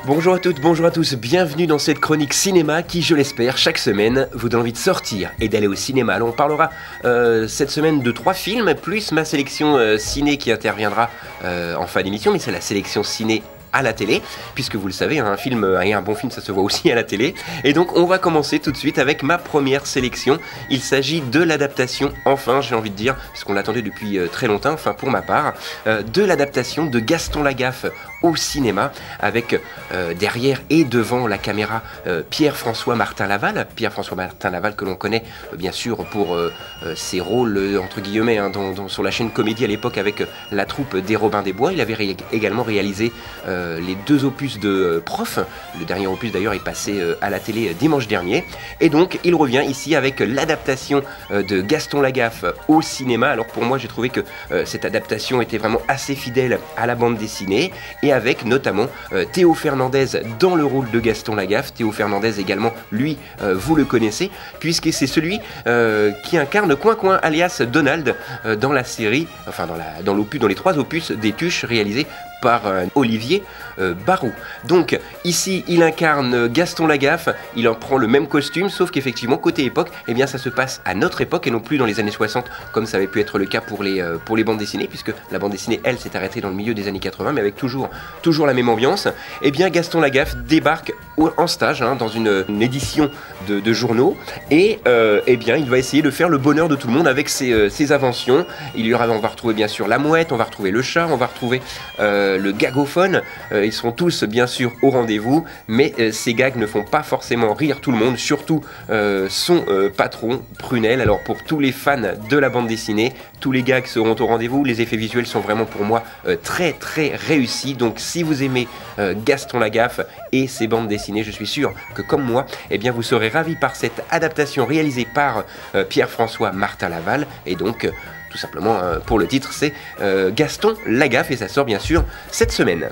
Bonjour à toutes, bonjour à tous, bienvenue dans cette chronique cinéma qui, je l'espère, chaque semaine vous donne envie de sortir et d'aller au cinéma. Alors on parlera cette semaine de 3 films, plus ma sélection ciné qui interviendra en fin d'émission, mais c'est la sélection ciné à la télé, puisque vous le savez, un film et un bon film ça se voit aussi à la télé. Et donc on va commencer tout de suite avec ma première sélection. Il s'agit de l'adaptation, enfin j'ai envie de dire, puisqu'on l'attendait depuis très longtemps, enfin pour ma part, de l'adaptation de Gaston Lagaffe au cinéma, avec derrière et devant la caméra Pierre-François Martin Laval. Pierre-François Martin Laval que l'on connaît bien sûr pour ses rôles entre guillemets sur la chaîne Comédie à l'époque avec la troupe des Robins des Bois. Il avait également réalisé les 2 opus de Prof. Le dernier opus d'ailleurs est passé à la télé dimanche dernier. Et donc il revient ici avec l'adaptation de Gaston Lagaffe au cinéma. Alors pour moi j'ai trouvé que cette adaptation était vraiment assez fidèle à la bande dessinée, et avec notamment Théo Fernandez dans le rôle de Gaston Lagaffe. Théo Fernandez également, lui, vous le connaissez, puisque c'est celui qui incarne Coin alias Donald dans la série, enfin dans les 3 opus des Tuches réalisés par Olivier Barou. Donc ici il incarne Gaston Lagaffe, il en prend le même costume, sauf qu'effectivement côté époque, eh bien ça se passe à notre époque et non plus dans les années 60 comme ça avait pu être le cas pour les bandes dessinées, puisque la bande dessinée elle s'est arrêtée dans le milieu des années 80, mais avec toujours la même ambiance. Eh bien Gaston Lagaffe débarque en stage dans une édition de journaux, et eh bien il va essayer de faire le bonheur de tout le monde avec ses inventions. On va retrouver bien sûr la mouette, on va retrouver le chat, on va retrouver le gagophone. Ils seront tous bien sûr au rendez-vous, mais ces gags ne font pas forcément rire tout le monde, surtout son patron Prunel. Alors pour tous les fans de la bande dessinée, tous les gags seront au rendez-vous. Les effets visuels sont vraiment pour moi très très réussis. Donc si vous aimez Gaston Lagaffe et ses bandes dessinées, je suis sûr que comme moi, eh bien vous serez ravis par cette adaptation réalisée par Pierre-François Martin Laval. Et donc tout simplement pour le titre c'est Gaston Lagaffe, et ça sort bien sûr cette semaine.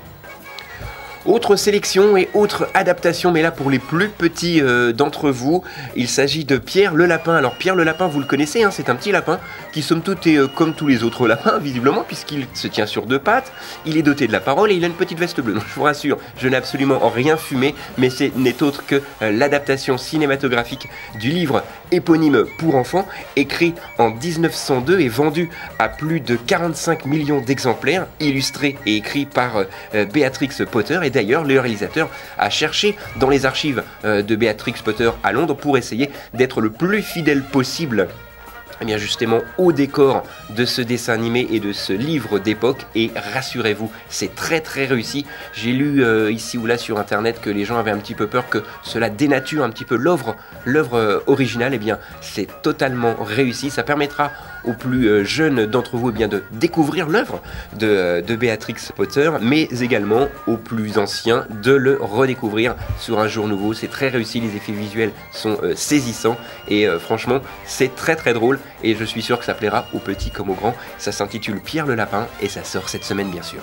Autre sélection et autre adaptation, mais là pour les plus petits d'entre vous, il s'agit de Pierre le Lapin. Alors Pierre le Lapin, vous le connaissez, c'est un petit lapin qui somme toute est comme tous les autres lapins visiblement, puisqu'il se tient sur 2 pattes, il est doté de la parole et il a une petite veste bleue. Donc je vous rassure, je n'ai absolument rien fumé, mais ce n'est autre que l'adaptation cinématographique du livre éponyme pour enfants, écrit en 1902 et vendu à plus de 45 millions d'exemplaires, illustré et écrit par Béatrix Potter. Et d'ailleurs, le réalisateur a cherché dans les archives de Béatrix Potter à Londres pour essayer d'être le plus fidèle possible, eh bien justement au décor de ce dessin animé et de ce livre d'époque, et rassurez-vous, c'est très très réussi. J'ai lu ici ou là sur internet que les gens avaient un petit peu peur que cela dénature un petit peu l'œuvre originale. Eh bien c'est totalement réussi, ça permettra aux plus jeunes d'entre vous bien de découvrir l'œuvre de Béatrix Potter, mais également aux plus anciens de le redécouvrir sur un jour nouveau. C'est très réussi, les effets visuels sont saisissants, et franchement c'est très très drôle, et je suis sûr que ça plaira aux petits comme aux grands. Ça s'intitule Pierre le Lapin et ça sort cette semaine bien sûr.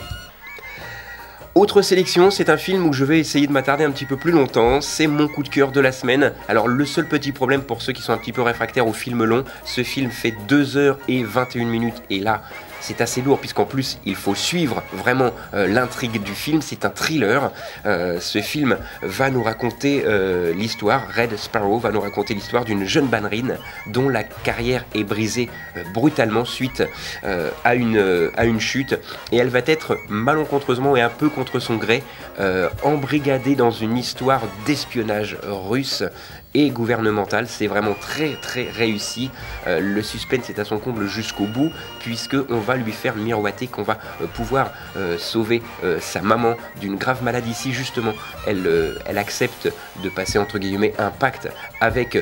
Autre sélection, c'est un film où je vais essayer de m'attarder un petit peu plus longtemps, c'est mon coup de cœur de la semaine. Alors le seul petit problème pour ceux qui sont un petit peu réfractaires aux films longs, ce film fait 2h21, et là c'est assez lourd puisqu'en plus il faut suivre vraiment l'intrigue du film. C'est un thriller. Ce film va nous raconter l'histoire, Red Sparrow va nous raconter l'histoire d'une jeune ballerine dont la carrière est brisée brutalement suite à une chute, et elle va être malencontreusement et un peu contre son gré embrigadée dans une histoire d'espionnage russe et gouvernemental. C'est vraiment très très réussi. Le suspense est à son comble jusqu'au bout, puisque on va lui faire miroiter qu'on va pouvoir sauver sa maman d'une grave maladie. Si justement elle accepte de passer entre guillemets un pacte avec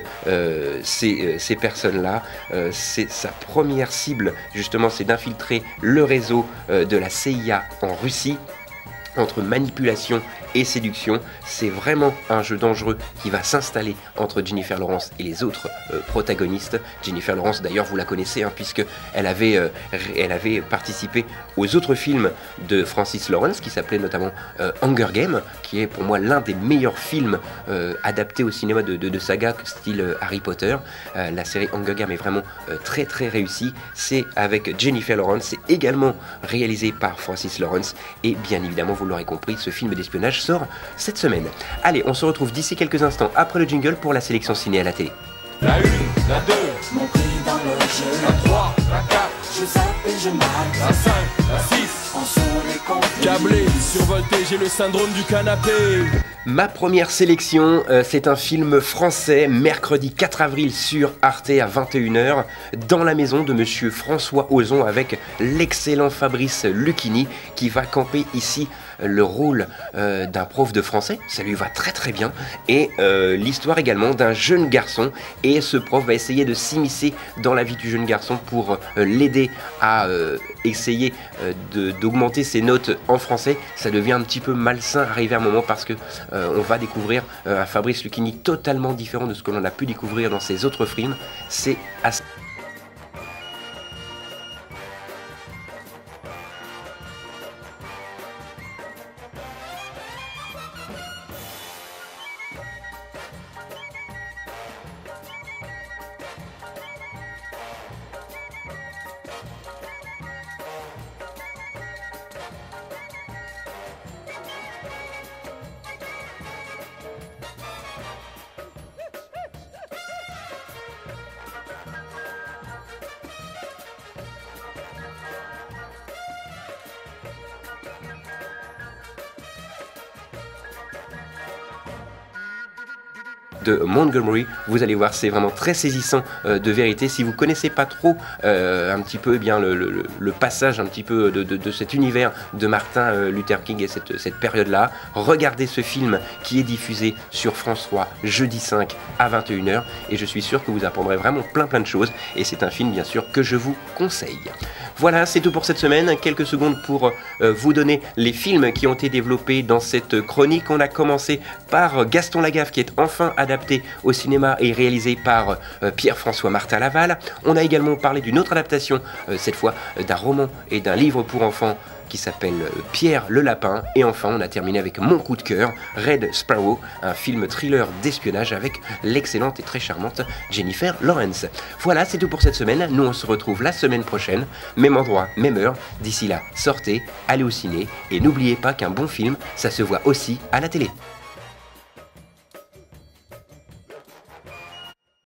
ces personnes-là, c'est sa première cible justement, c'est d'infiltrer le réseau de la CIA en Russie. Entre manipulation et séduction, c'est vraiment un jeu dangereux qui va s'installer entre Jennifer Lawrence et les autres protagonistes. Jennifer Lawrence, d'ailleurs, vous la connaissez, puisque elle avait participé aux autres films de Francis Lawrence, qui s'appelait notamment Hunger Games, qui est pour moi l'un des meilleurs films adaptés au cinéma de saga style Harry Potter. La série Hunger Games est vraiment très très réussie. C'est avec Jennifer Lawrence, c'est également réalisé par Francis Lawrence, et bien évidemment, vous l'aurez compris, ce film d'espionnage sort cette semaine. Allez, on se retrouve d'ici quelques instants après le jingle pour la sélection ciné à la télé. La 1, la 2, mon prix dans le jeu. la 3, la 4, Je zappe et je mate. la 5, la 6. En sont les conflits. Câblé, survolté, j'ai le syndrome du canapé. Ma première sélection, c'est un film français, mercredi 4 avril sur Arte à 21h, dans la maison de monsieur François Ozon avec l'excellent Fabrice Lucchini qui va camper ici le rôle d'un prof de français, ça lui va très très bien, et l'histoire également d'un jeune garçon, et ce prof va essayer de s'immiscer dans la vie du jeune garçon pour l'aider à essayer d'augmenter ses notes en français. Ça devient un petit peu malsain arrivé à un moment parce que on va découvrir un Fabrice Lucchini totalement différent de ce que l'on a pu découvrir dans ses autres films. C'est assez... de Montgomery, vous allez voir, c'est vraiment très saisissant de vérité. Si vous connaissez pas trop un petit peu le passage un petit peu de cet univers de Martin Luther King et cette période-là, regardez ce film qui est diffusé sur France 3 jeudi 5 à 21h et je suis sûr que vous apprendrez vraiment plein de choses et c'est un film bien sûr que je vous conseille. Voilà, c'est tout pour cette semaine. Quelques secondes pour vous donner les films qui ont été développés dans cette chronique. On a commencé par Gaston Lagaffe qui est enfin adapté au cinéma et réalisé par Pierre-François Martin Laval. On a également parlé d'une autre adaptation, cette fois d'un roman et d'un livre pour enfants qui s'appelle Pierre le Lapin. Et enfin, on a terminé avec mon coup de cœur, Red Sparrow, un film thriller d'espionnage avec l'excellente et très charmante Jennifer Lawrence. Voilà, c'est tout pour cette semaine. Nous, on se retrouve la semaine prochaine, même endroit, même heure. D'ici là, sortez, allez au ciné et n'oubliez pas qu'un bon film, ça se voit aussi à la télé.